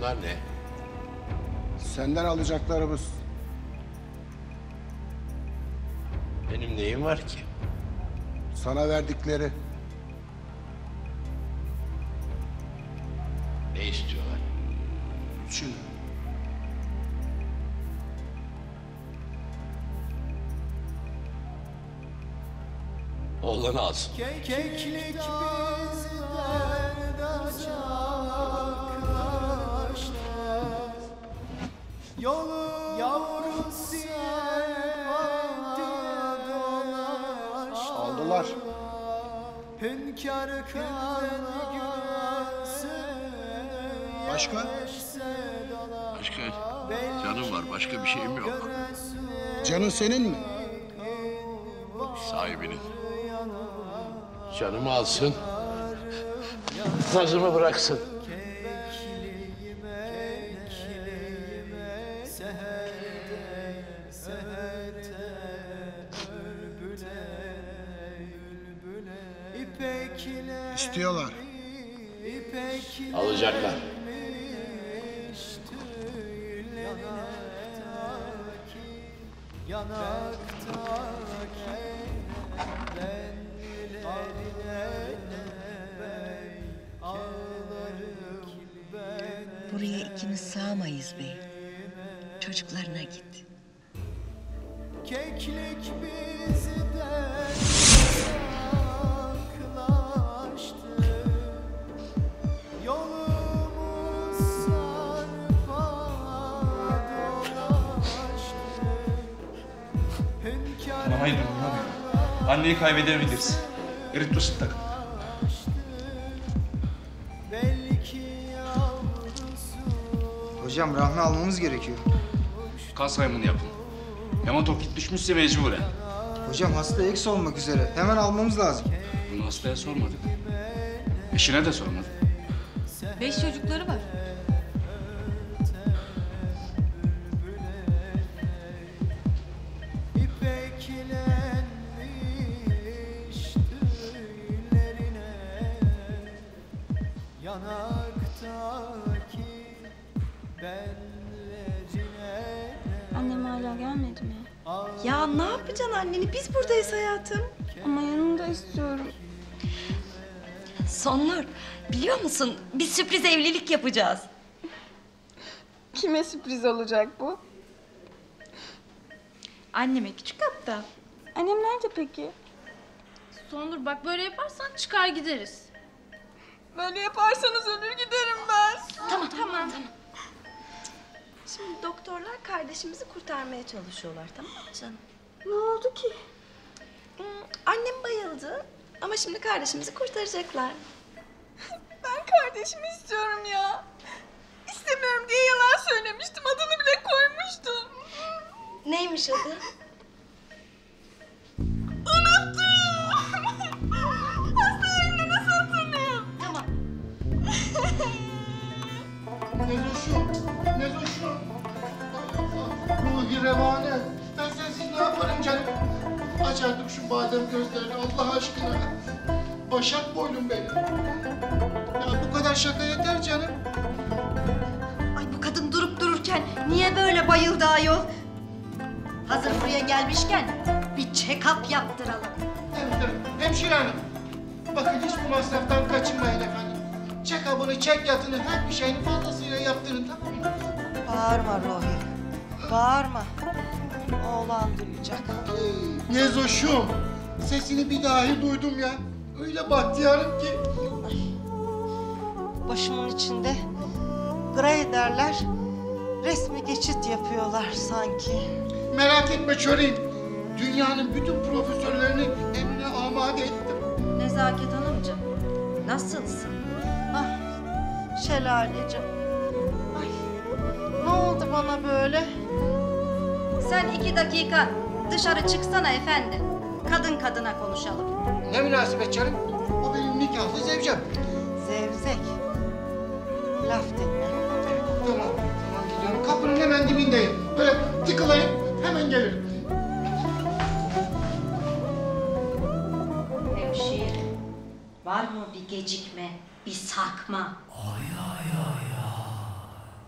Bunlar ne? Senden alacaklarımız. Benim neyim var ki? Sana verdikleri. Ne istiyorlar? Üçünü. Oğlanı alsın. Keklik bizden uzaklaştı. Yolu yavrusu dolaştı. Aldılar. Hünkâr Başka? Başka canım var. Başka bir şeyim yok. Canın senin mi? Sahibinin. Canımı alsın. Nazımı bıraksın. İstiyorlar. Alacaklar. Buraya ikimiz sığamayız bey. Çocuklarına git. Keklik bizden uzaklaştı. Yolumuz sarpa dolaştı. Tamam hayır durun abi. Anneyi kaybedebiliriz. Eritrosit takın. Hocam rahmi almamız gerekiyor. Kan sayımını yapın. Hematokrit düşmüşse mecburen. Hocam hasta eks olmak üzere. Hemen almamız lazım. Bunu hastaya sormadık. Eşine de sormadık. Beş çocukları var. İpeklenmiş tüylerine yanaktaki benlerine. Annem hala gelmedi mi? Ya ne yapacaksın anneni? Biz buradayız hayatım. Ama yanımda istiyorum. Sonur, biliyor musun? Biz sürpriz evlilik yapacağız. Kime sürpriz olacak bu? Anneme küçük hatta. Annem nerede peki? Sonur bak böyle yaparsan çıkar gideriz. Böyle yaparsanız ölür giderim ben. Tamam, tamam, tamam. Şimdi doktorlar kardeşimizi kurtarmaya çalışıyorlar, tamam mı canım? Ne oldu ki? Hmm, annem bayıldı ama şimdi kardeşimizi kurtaracaklar. Ben kardeşimi istiyorum ya. İstemiyorum diye yalan söylemiştim. Adını bile koymuştum. Neymiş adı? Unuttum. Hastalarımda nasıl hatırlayayım? Tamam. Nezoşum, Nezoşum. Ruhi revane. Ben sensiz ne yaparım canım? Aç artık şu badem gözlerini Allah aşkına. Başak boylum benim. Ya bu kadar şaka yeter canım. Ay bu kadın durup dururken niye böyle bayıldı ayol? Hazır buraya gelmişken bir check-up yaptıralım. Evet, evet. Hemşire hanım. Bakın hiç bu masraftan kaçınmayın efendim. Check-up'ını, check yatını, her bir şeyini fazlasıyla yaptırın, tamam mı? Bağırma Ruhi. Bağırma. Oğlan duyacak. Nezoşum, sesini bir dahi duydum ya. Öyle bahtiyarım ki. Başımın içinde gray derler. Resmi geçit yapıyorlar sanki. Merak etme çöreğim. Dünyanın bütün profesörlerini emrine amade ettim. Nezaket Hanımcığım, nasılsın? Ah, Şelaleciğim. Ay, ne oldu bana böyle? Sen iki dakika dışarı çıksana efendi. Kadın kadına konuşalım. Ne münasebet canım? O benim nikahlı zevcem. Zevzek. Laf dinle. Tamam, tamam gidiyorum. Kapının hemen dibindeyim. Böyle tıkılayıp hemen gelirim. Hemşire, var mı bir gecikme, bir sarkma?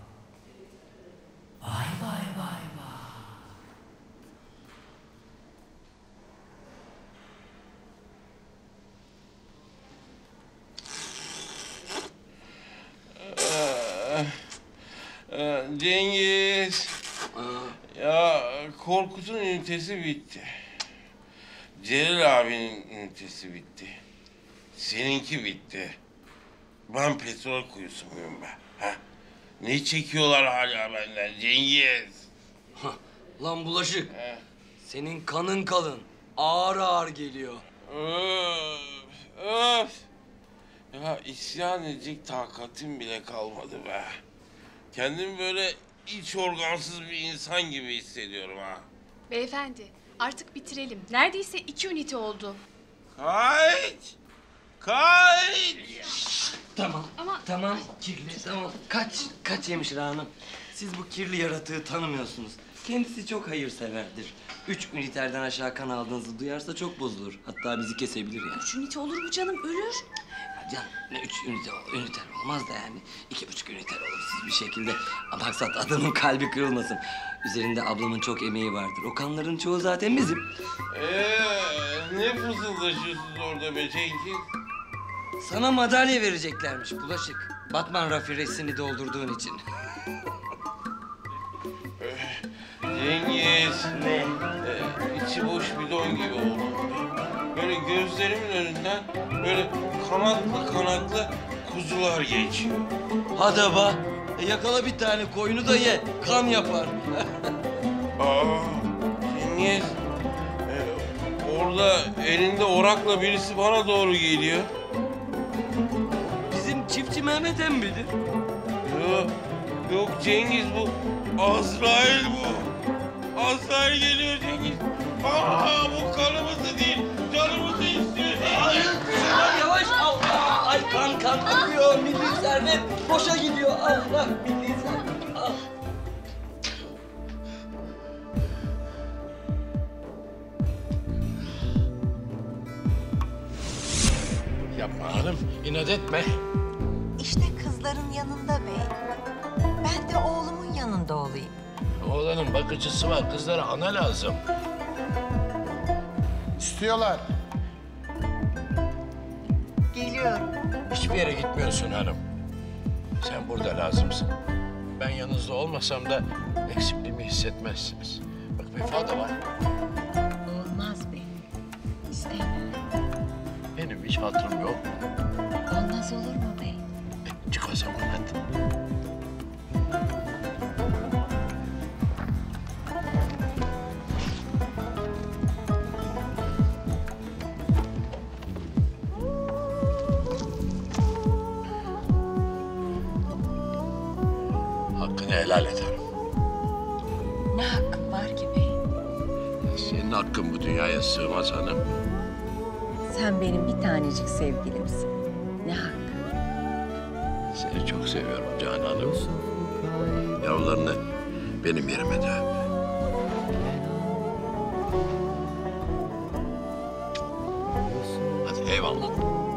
Ee, Cengiz. Ya Korkut'un ünitesi bitti. Celal abinin ünitesi bitti. Seninki bitti. Ben petrol kuyusu muyum ben? Ha? Ne çekiyorlar hala benden Cengiz? Lan bulaşık. Senin kanın kalın. Ağır ağır geliyor. Öf, öf. Ya isyan edecek takatim bile kalmadı be. Kendimi böyle iç organsız bir insan gibi hissediyorum ha. Beyefendi artık bitirelim. Neredeyse iki ünite oldu. Kayıt! Kayıt! Tamam. Ama... Tamam kirli tamam. Kaç, kaç hemşire hanım. Siz bu kirli yaratığı tanımıyorsunuz. Kendisi çok hayırseverdir. Üç üniterden aşağı kan aldığınızı duyarsa çok bozulur. Hatta bizi kesebilir yani. Üç ünite olur mu canım? Ölür. Ya canım ne üç ünite, üniter olmaz da yani. İki buçuk üniter olur siz bir şekilde. Maksat adamın kalbi kırılmasın. Üzerinde ablamın çok emeği vardır. O kanların çoğu zaten bizim. Ee, ne fısıldaşıyorsunuz orada be Cengiz? Sana madalya vereceklermiş bulaşık. Batman rafinesini doldurduğun için. Cengiz. Ne? Ee, içi boş bidon gibi oldu. Böyle gözlerimin önünden böyle kanatlı kanatlı kuzular geçiyor. Hadi ba. E yakala bir tane koyunu da ye. Kan yapar. Aa, Cengiz. Ee, orada elinde orakla birisi bana doğru geliyor. Bizim çiftçi Mehmet emmidir. Yok, yok Cengiz bu. Azrail bu. Azrail geliyor Cengiz. Aa, bu kanımızı değil, canımızı istiyor. Hayır, yavaş Allah. Ay kan kan akıyor. Milli servet boşa gidiyor. Allah milli servet. Ah. Yapma hanım, inat etme. İşte kızların yanında bey. Ben de oğlumun yanında olayım. Oğlanın bakıcısı var, kızlara ana lazım. İstiyorlar. Geliyorum. Hiçbir yere gitmiyorsun hanım. Sen burada lazımsın. Ben yanınızda olmasam da eksikliğimi hissetmezsiniz. Bak Vefa da var. Olmaz bey. İstemem. Benim hiç hatırım yok. Olmaz olur mu bey? E, çık o zaman hadi. Hakkını helal et hanım. Ne hakkım var ki bey? Senin hakkın bu dünyaya sığmaz hanım. Sen benim bir tanecik sevgilimsin. Ne hakkı? Seni çok seviyorum Canan'ım. Yavrularını benim yerime de öp. Hadi eyvallah.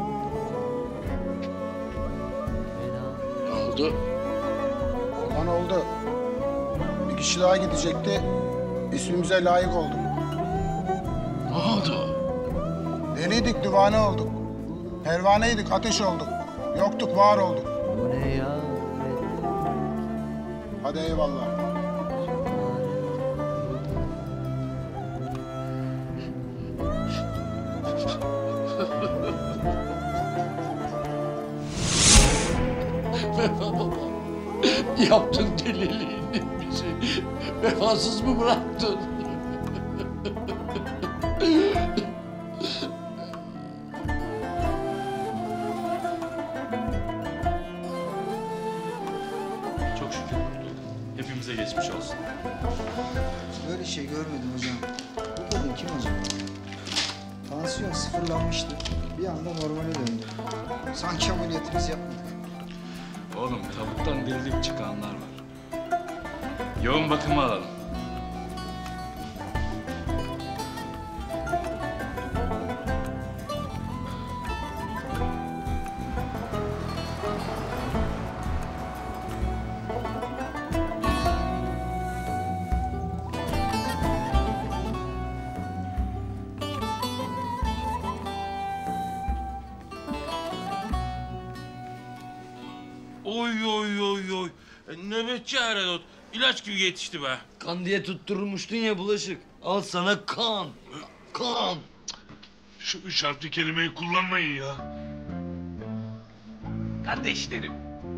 Ne oldu? Olan oldu. Bir kişi daha gidecekti. İsmimize layık olduk. Ne oldu? Deliydik, divane olduk. Pervaneydik, ateş olduk. Yoktuk, var olduk. Hadi eyvallah. Vefa baba, yaptın deliliğini bizi. Vefasız mı bıraktın? Çok şükür kurtulduk. Hepimize geçmiş olsun. Böyle şey görmedim hocam. Bu kadın kim acaba? Tansiyon sıfırlanmıştı. Bir anda normale döndü. Sanki ameliyatımızı yapmadık. Oğlum tavuktan dirilik çıkanlar var. Yoğun bakıma alalım. Oy Oy oy oy oy. E, nöbetçi Herodot. İlaç gibi yetişti be. Kan diye tutturmuştun ya bulaşık. Al sana kan. Kan. Şu üç harfli kelimeyi kullanmayın ya. Kardeşlerim,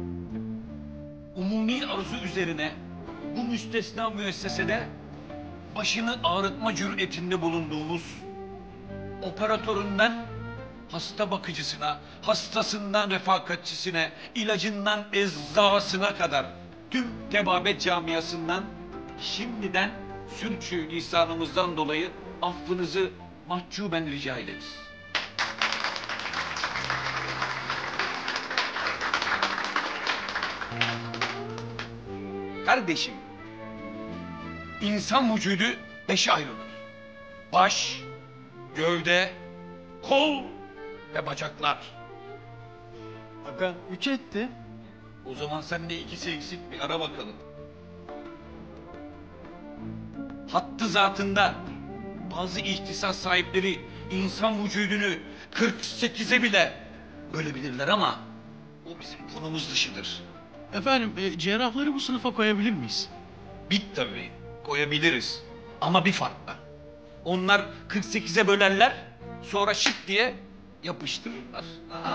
umumi arzu üzerine bu müstesna müessesede başını ağrıtma cüretinde bulunduğumuz operatöründen hasta bakıcısına, hastasından refakatçisine, ilacından eczasına kadar tüm tebabet camiasından şimdiden sürçü lisanımızdan dolayı affınızı mahcuben rica ederiz. Kardeşim, insan vücudu beşe ayrılır. Baş, gövde, kol ve bacaklar. Aga üç etti. O zaman sen de ikisi eksik bir ara bakalım. Hattı zatında bazı ihtisas sahipleri insan vücudunu kırk sekize bile bölebilirler ama o bizim konumuz dışıdır. Efendim, e, cerrahları bu sınıfa koyabilir miyiz? Bit tabii, koyabiliriz. Ama bir farkla. Onlar kırk sekize bölerler, sonra şık diye yapıştırırlar.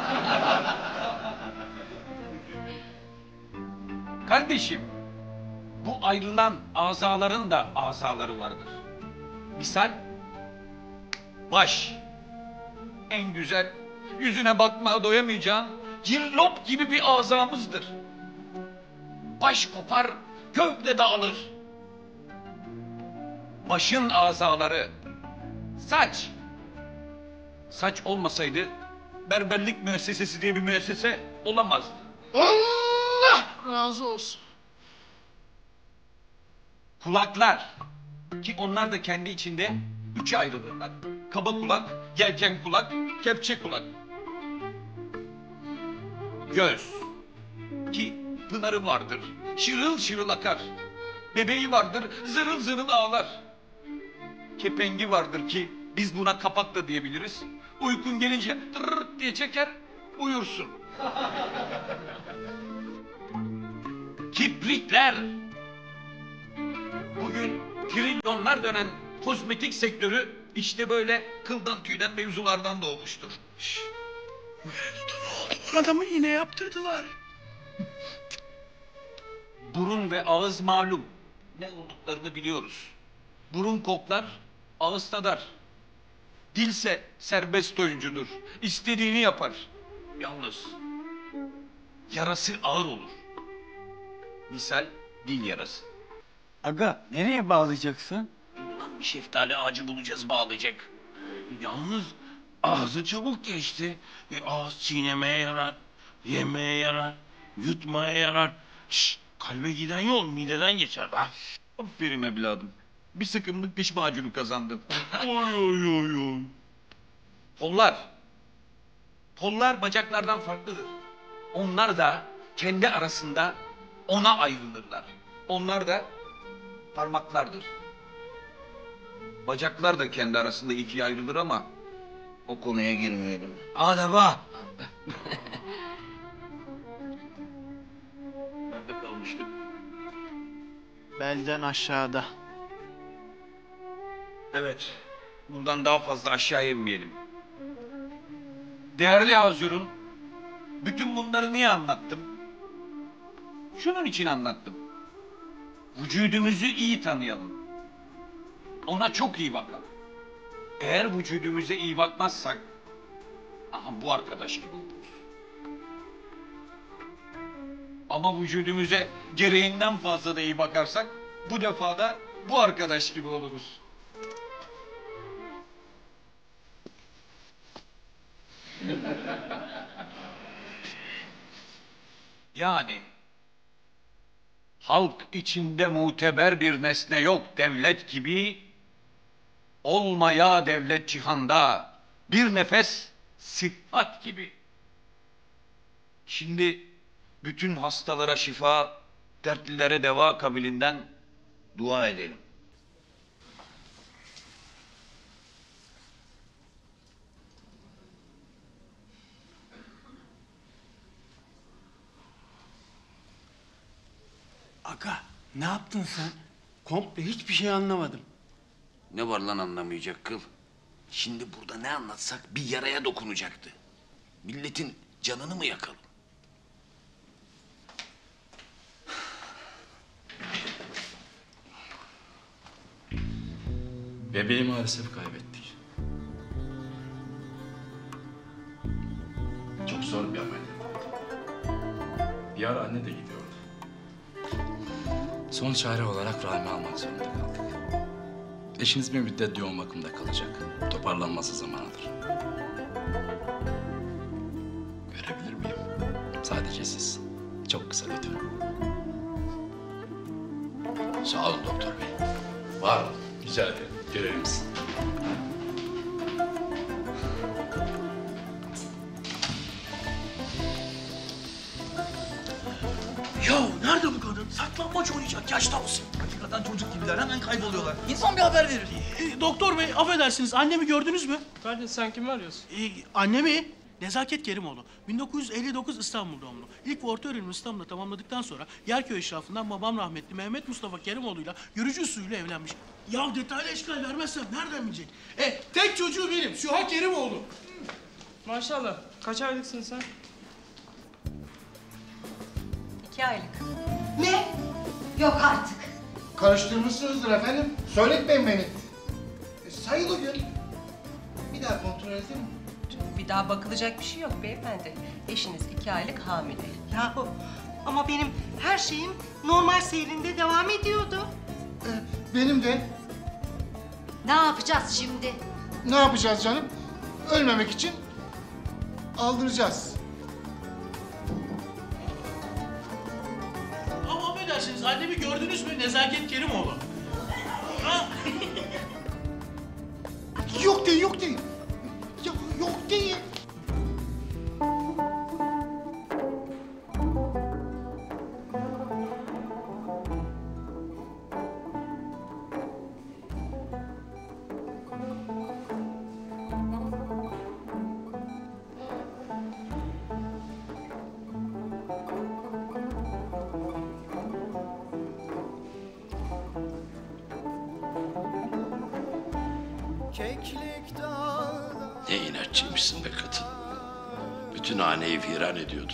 Kardeşim, bu ayrılan azaların da azaları vardır. Misal, baş. En güzel, yüzüne bakmaya doyamayacağın cillop gibi bir azamızdır. Baş kopar, gövde dağılır. Başın azaları, saç. Saç olmasaydı berberlik müessesesi diye bir müessese olamazdı. Allah razı olsun. Kulaklar, ki onlar da kendi içinde üçe ayrılırlar. Kaba kulak, yelken kulak, kepçe kulak. Göz, ki pınarı vardır, şırıl şırıl akar. Bebeği vardır, zırıl zırıl ağlar. Kepengi vardır ki biz buna kapak da diyebiliriz. Uykun gelince tırırt diye çeker, uyursun. Kibrikler. Bugün trilyonlar dönen kozmetik sektörü işte böyle kıldan tüyden mevzulardan doğmuştur. Şşş. Adamı iğne yaptırdılar. Burun ve ağız malum. Ne olduklarını biliyoruz. Burun koklar, ağız tadar. Dilse serbest oyuncudur. İstediğini yapar. Yalnız yarası ağır olur. Misal dil yarası. Aga nereye bağlayacaksın? Lan bir şeftali ağacı bulacağız bağlayacak. Yalnız ağzı çabuk geçti. E, ağız çiğnemeye yarar, yemeye yarar, yutmaya yarar. Şşş, kalbe giden yol mideden geçer lan. Aferin evladım. Bir sıkımlık diş macunu kazandım. Oy oy oy oy. Kollar. Kollar bacaklardan farklıdır. Onlar da kendi arasında ona ayrılırlar. Onlar da parmaklardır. Bacaklar da kendi arasında ikiye ayrılır ama o konuya girmeyelim. Adaba. Nerede kalmıştık? Belden aşağıda. Evet. Buradan daha fazla aşağı inmeyelim. Değerli Hazır'ın, bütün bunları niye anlattım? Şunun için anlattım. Vücudumuzu iyi tanıyalım. Ona çok iyi bakalım. Eğer vücudumuza iyi bakmazsak, aha bu arkadaş gibi oluruz. Ama vücudumuza gereğinden fazla da iyi bakarsak, bu defa da bu arkadaş gibi oluruz. Yani halk içinde muteber bir nesne yok devlet gibi, olmaya devlet cihanda bir nefes sıhhat gibi. Şimdi bütün hastalara şifa, dertlilere deva kabilinden dua edelim. Aga ne yaptın sen? Komple hiçbir şey anlamadım. Ne var lan anlamayacak kıl? Şimdi burada ne anlatsak bir yaraya dokunacaktı. Milletin canını mı yakalım? Bebeği maalesef kaybettik. Çok zor bir ameliyat. Bir ara anne de gidiyordu. Son çare olarak rahmi almak zorunda kaldık. Eşiniz bir müddet yoğun bakımda kalacak. Toparlanması zaman alır. Görebilir miyim? Sadece siz. Çok kısa lütfen. Sağ olun doktor bey. Var olun. Rica ederim. Görevimiz. Ya nerede bu kadın? Saklambaç oynayacak. Yaşta mısın? Hakikaten çocuk gibiler. Hemen kayboluyorlar. İnsan bir haber verir. E, doktor bey affedersiniz annemi gördünüz mü? Kardeş sen kimi arıyorsun? E, annemi Nezaket Kerimoğlu. bin dokuz yüz elli dokuz İstanbul doğumlu. İlk ve orta öğrenimi İstanbul'da tamamladıktan sonra Yerköy eşrafından babam rahmetli Mehmet Mustafa Kerimoğlu'yla görücü usulüyle evlenmiş. Ya detaylı eşkal vermezsem nereden bilecek? E, tek çocuğu benim. Süha Kerimoğlu. Maşallah. Kaç aylıksın sen? İki aylık. Ne? Yok artık. Karıştırmışsınızdır efendim. Söyletmeyin beni. E, sayılı gün. Bir daha kontrol edeyim mi? Bir daha bakılacak bir şey yok beyefendi. Eşiniz iki aylık hamile. Yahu ama benim her şeyim normal seyrinde devam ediyordu. E, benim de. Ne yapacağız şimdi? Ne yapacağız canım? Ölmemek için aldıracağız. Ama affedersiniz annemi gördünüz mü Nezaket Kerimoğlu? Ha? Yok değil, yok değil. Ya, yok değil. Ne inatçıymışsın be kadın. Bütün haneyi viran ediyordun.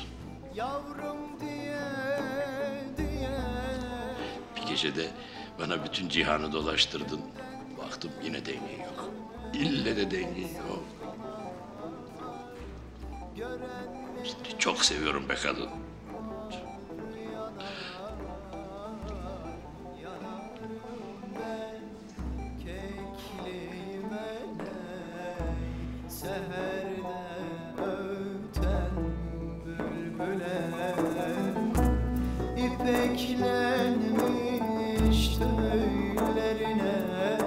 Bir gecede bana bütün cihanı dolaştırdın. Baktım yine dengin yok. İlle de dengin yok. Seni çok seviyorum be kadın. İpeklenmiş tüylerine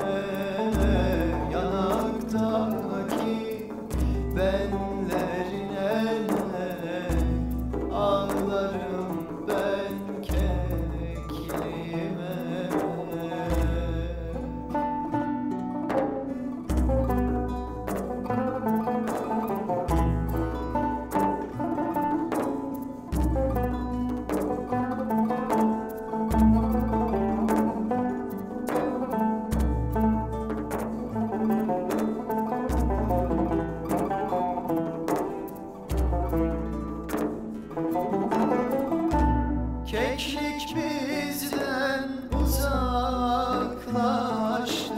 yanaktaki benlerine ağlarım ben kekliğime. Keklik bizden uzaklaştı.